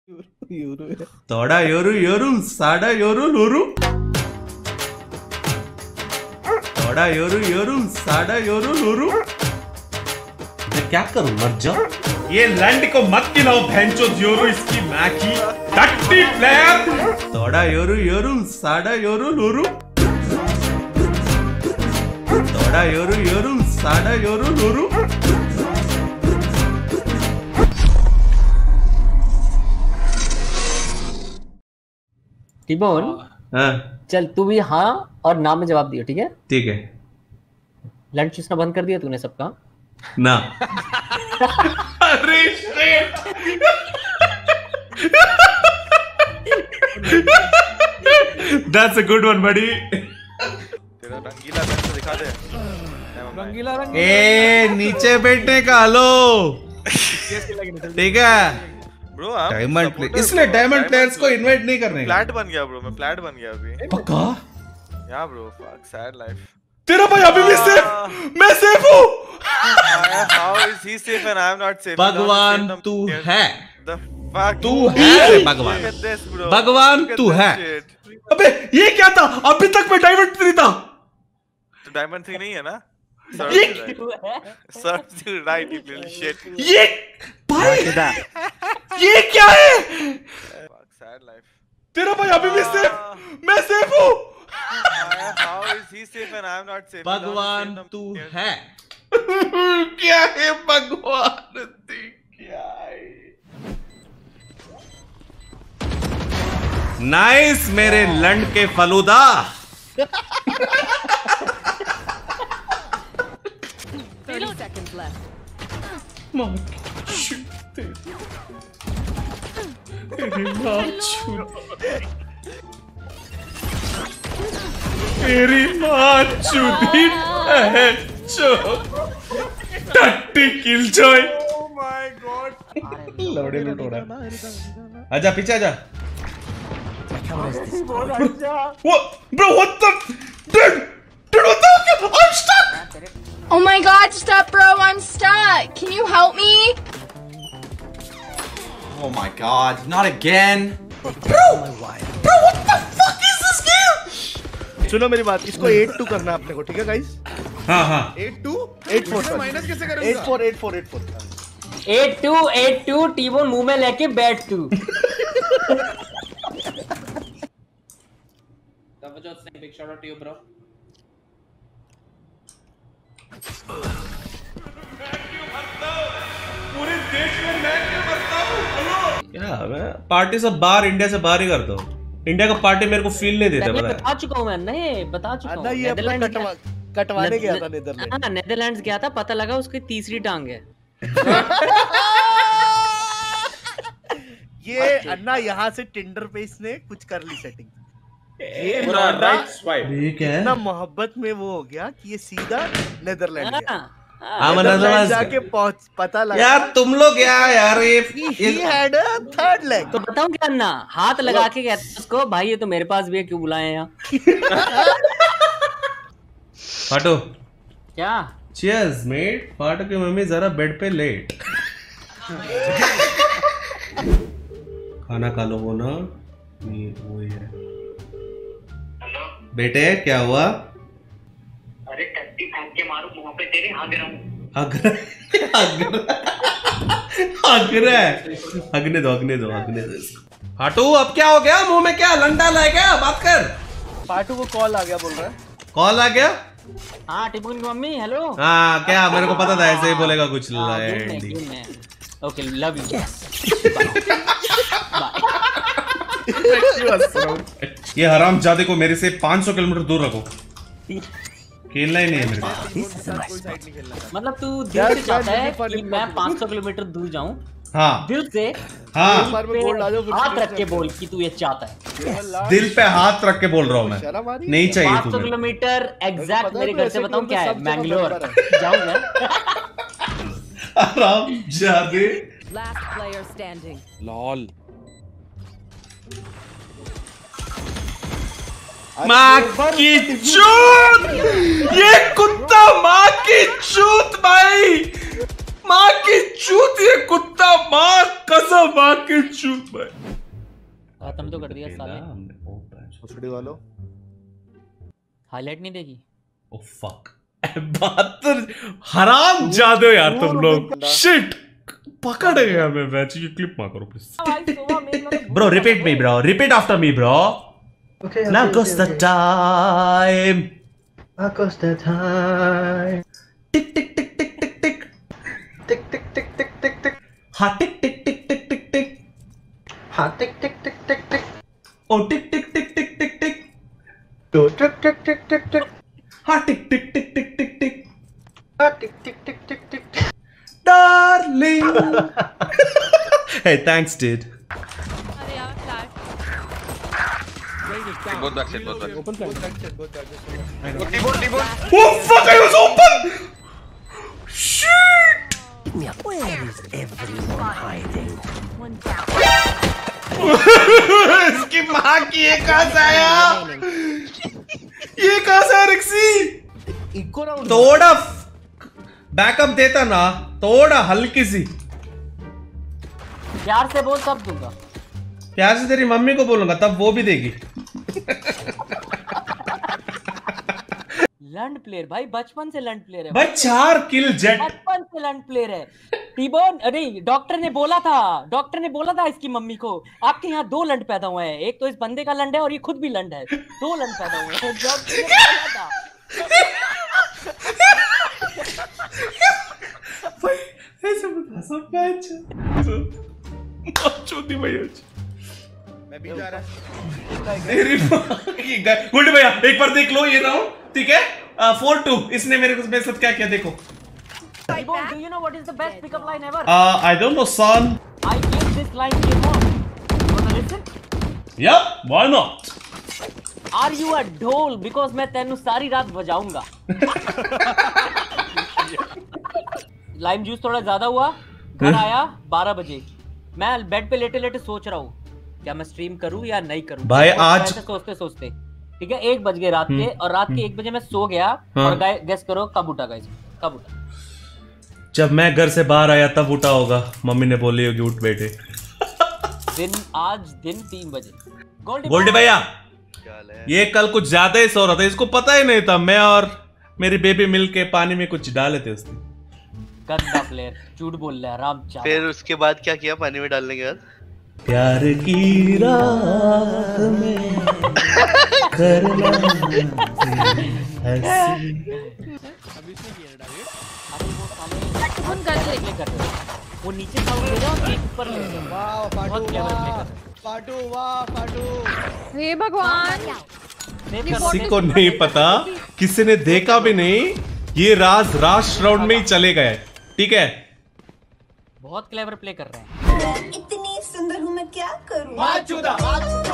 तोड़ा योरू योरू साड़ा योरू लोरू। तोड़ा योरू योरू साड़ा योरू लोरू। मैं क्या करूं, मर जाऊं? ये लैंड को मत खिलाओ भैंचो योरू, इसकी मैगी टट्टी प्लेयर। तोड़ा योरू योरू साड़ा योरू लोरू। तोड़ा योरू योरू साड़ा योरू लोरू। टिमोन, चल तू भी हाँ और ना में जवाब दियो, ठीक है? ठीक है। लंच चूसना बंद कर दिया तूने सबका? ना। अरे shit. That's a good one, buddy. तेरा रंगीला रंग तो दिखा दे। रंगीला रंग। ए नीचे बैठने का हलो। ठीक है। ब्रो डायमंड प्लेयर, इसलिए डायमंड प्लेयर्स को इनवाइट नहीं करने। फ्लैट बन गया ब्रो, मैं फ्लैट बन गया अभी। पक्का? या ब्रो, फक सैड लाइफ। तेरा भाई अभी भी सेफ, मैं सेफ हूँ। How is he safe and I am not safe? भगवान तू है। The fuck तू है भगवान। भगवान तू है। अबे ये क्या था? अभी तक मैं डायमंड 3 था। तो डायमंड 3 नहीं है ना? ये राइट यू लिटिल शिट। ये भाई ये क्या है? Sad life. तेरा भाई अभी भी सेफ, मैं सेफ हूँ। How is he safe and I am not safe? भगवान तू है। क्या है भगवान? क्या है? नाइस मेरे लंड के फलूदा। मेरी माँ चुदी है जो टट्टी kill Joy. Oh my god। लौड़े लूट हो रहा है। आजा पीछे आजा। Bro, what the? Dude, what the? I'm stuck. Oh my god, stop bro, I'm stuck. Can you help me? Oh my god, not again. Bro, what the fuck is this game? सुनो मेरी बात, इसको 8-2 करना है अपने को, ठीक है गाइस? हाँ 8-2 8-4 माइनस कैसे करूंगा? 8-4 8-2 टीमोन मुंह में लेके बैठ तू। Big shout out to you, bro. पूरे देश में मैं क्यों करता हूँ? क्या मैं पार्टी सब बाहर, इंडिया से बाहर ही करता हूँ। इंडिया का पार्टी मेरे को फील नहीं देता। बता चुका हूँ मैं, नहीं बता चुका हूँ। ये अपना कटवाने गया था नीदरलैंड। हाँ नीदरलैंड्स गया था, पता लगा उसकी तीसरी टांग है। ये अन्ना यहाँ से टिंडर पे इसने कुछ कर ली सेटिंग। ये राइट स्वाइप। ये क्या है? इतना मोहब्बत में वो हो गया कि ये सीधा नीदरलैंड गया। नीदरलैंड जाके पता लगा यार तुम लोग यार ये he had a third leg। तो बताऊं क्या अन्ना, हाथ लगा के कहता उसको भाई ये तो मेरे पास भी है, क्यों बुलाए हैं यहाँ? फाटो क्या? Cheers mate. फाटो की मम्मी जरा बेड पे लेट। खाना खा लो वो ना, वो ही है। बेटे क्या हुआ? अरे टट्टी फेंक के मारू मुंह पे तेरे, हग रहा हूँ। हगने दो इसको। फाटू अब क्या हो गया? मुंह में क्या लंडा लाए क्या? बात कर। फाटू को कॉल आ गया बोल रहा है। कॉल आ गया? हाँ टिमोन की मम्मी हेलो। हाँ क्या? मेरे को पता था ऐसे ही बोलेगा कुछ। Okay love you. ये हरामजादे को मेरे से 500 किलोमीटर दूर रखो। खेलना ही नहीं है मेरे को। मतलब तू दिल से चाहता है कि मैं 500 किलोमीटर दूर जाऊं? हाँ दिल से। हाँ हाथ रख के बोल कि तू ये चाहता है। दिल पे हाथ रख के बोल रहा हूँ मैं। नहीं चाहिए 500 किलोमीटर एग्जैक्ट मेरे घर से बताऊं क्या है? मैंगलोर जाऊं मैं। हरामजादे। Last player standing. लॉल। माँ की चूत! ये कुत्ता माँ की चूत भाई! माँ की चूत, ये कुत्ता, माँ कसम, माँ की चूत भाई। खत्म तो कर दिया साले। भोसड़ी वालों हाईलाइट नहीं देगी। ओ फक, बात तो हराम जादे हो यार तुम लोग। शिट, पकड़ गया मैं। वैसे ये क्लिप मार करो please. Bro repeat me bro, repeat after me bro. Now goes the time. Now goes the time. Tick tick tick tick tick tick. Tick tick tick tick tick tick. Ha tick tick tick tick tick tick. Ha tick tick tick tick tick. Oh tick tick tick tick tick tick. Do tick tick tick tick tick. Ha tick tick tick tick tick tick. Ha tick tick tick tick tick. Darling. Hey, thanks dude. Both backside, both backside. Open कर both back T-bone. Oh fuck, I was open. Shit. इसकी माँ की ये कहाँ से आया? ये कहाँ से आया रिक्सी? इको राउंड थोड़ा बैकअप देता ना, थोड़ा हल्की सी। प्यार से बोल तब दूंगा। प्यार से तेरी मम्मी को बोलूंगा तब वो भी देगी। लंड प्लेयर भाई, बचपन से लंड प्लेयर है भाई 4 किल जेट। बचपन से लंड प्लेयर है। टीबोन, अरे डॉक्टर ने बोला था इसकी मम्मी को, आपके यहाँ 2 लंड पैदा हुए हैं, एक तो इस बंदे का लंड है और ये खुद भी लंड है, 2 लंड पैदा हुए हैं। डॉक्टर ने बोला था। भाई ऐसे बता सब मैच चोटी भैया, मैं भी जा रहा तेरी गुड भैया एक बार देख लो ये राउंड, ठीक है? 4-2 इसने मेरे साथ क्या किया देखो। T-Bone, do you know what is the best pickup line ever? I don't know son. I gave this line to your mom. Wanna listen? Yep, why not? Are you a ढोल? Because मैं तेनू सारी रात बजाऊंगा। Lime juice थोड़ा ज्यादा हुआ, घर आया 12 बजे, मैं बेड पे लेटे लेटे सोच रहा हूँ क्या मैं स्ट्रीम करूँ या नहीं करूँ। भाई आज ऐसे सोचते सोचते ठीक है 1 बज गए रात के, और रात के 1 बजे मैं सो गया। और गेस करो कब उठा गाइस, कब उठा? जब मैं घर से बाहर आया तब उठा होगा, मम्मी ने बोली होगी उठ बेटे। आज दिन 3 बजे। गोल्डी भैया ये कल कुछ ज्यादा ही सो रहा था, इसको पता ही नहीं था मैं और मेरी बेबी मिलके पानी में कुछ डाले थे उसने। गंदा प्लेयर, झूठ बोल रहा है राम चाचा। फिर उसके बाद क्या किया पानी में डालने के बाद? प्यार की राह में करना ऐसी। वो नीचे साउंड ले रहा और एक ऊपर ले रहा। वाह फाटू, वाह फाटू। हे भगवान, किसी को नहीं पता, किसी ने देखा भी नहीं, ये राज राउंड में ही चले गए, ठीक है? बहुत क्लेवर प्ले कर रहे हैं। इतनी सुंदर हूँ मैं क्या करूँ?